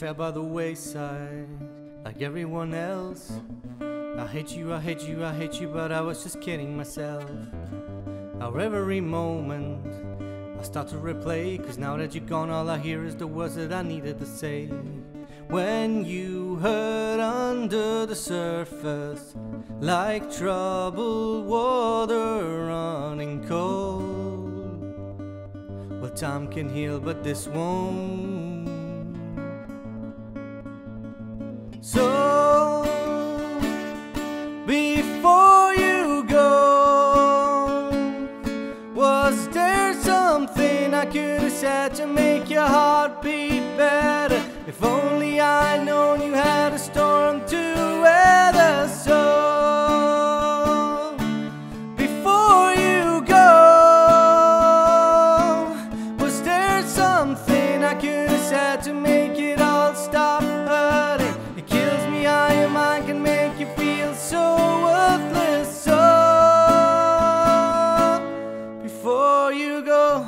fell by the wayside like everyone else. I hate you, I hate you, I hate you, but I was just kidding myself. Our every moment I start to replay, 'cause now that you're gone all I hear is the words that I needed to say. When you hurt under the surface like troubled water running cold, well, time can heal but this won't. So before you go, was there something I could have said to make your heart beat better? If only I'd known you had a storm to weather. So before you go, was there something I could have said to make it all stop hurting? It kills me how your mind can make you feel so worthless. So before you go,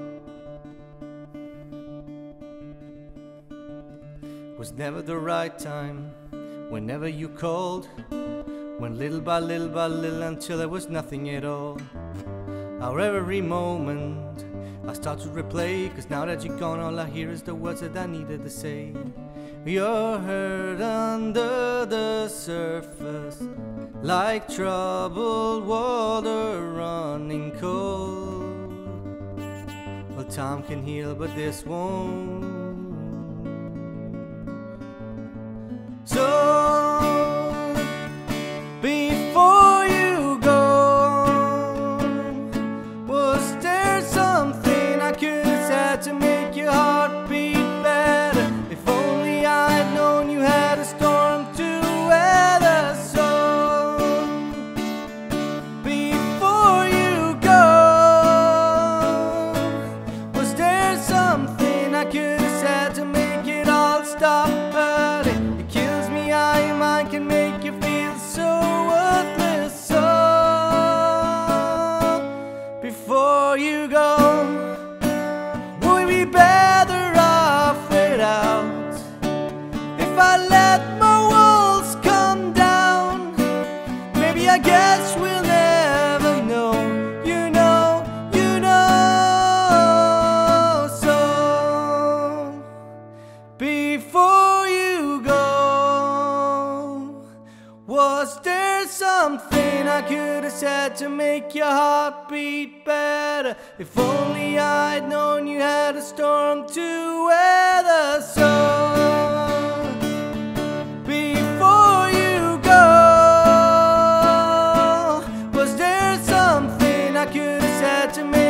was never the right time, whenever you called, went little by little by little until there was nothing at all. Our every moment I start to replay, 'cause now that you're gone all I hear is the words that I needed to say. You're hurt under the surface like troubled water running cold. Well, time can heal but this won't. So before you go, was there something I could have said to make your heart beat better? If only I'd known you had a storm to weather. So before you go, was there something I could have said to make it all stop hurting? How your mind can make you feel so worthless. So before you go, would we be better off without? If I let my walls come down, maybe I guess we'll never know. You know, you know. So before you go, was there something I could have said to make your heart beat better? If only I'd known you had a storm to weather. So before you go, was there something I could have said to make